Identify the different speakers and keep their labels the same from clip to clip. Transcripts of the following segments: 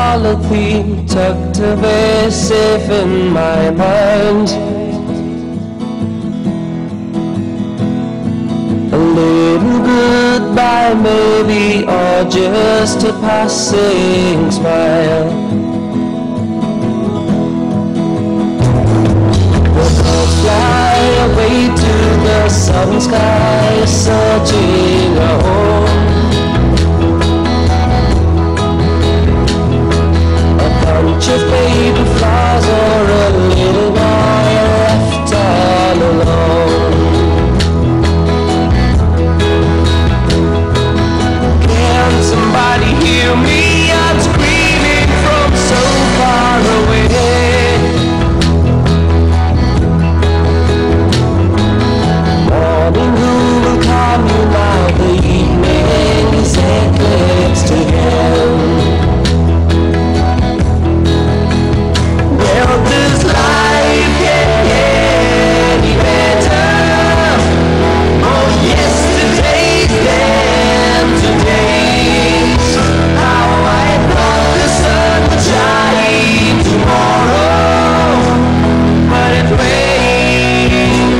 Speaker 1: polythene tucked away safe in my mind. A little goodbye maybe, or just a passing smile. We'll both fly away to the southern sky, searching a home. A bunch of baby flowers or a little boy left all alone. Can somebody hear me? I'm screaming from so far away. Morning, who will calm you now? The evening is eclipsed again. Well, does life get any better? Oh, yesterday's than today's. How I thought the sun would shine tomorrow, but it rained.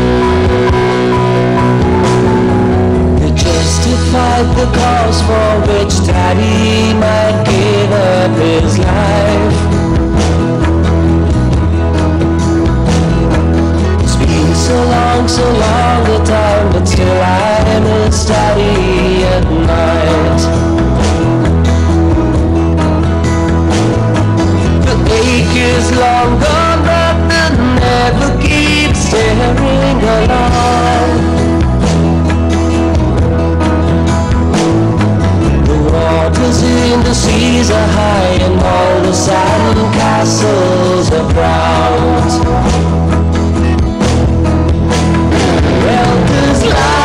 Speaker 1: They justified the cause for which Daddy might give up his life. So long a time, but still I miss Daddy at night. The ache is long gone, but the never keeps staring along. The waters in the seas are high, and all the sand castles are proud. Well, 'cause life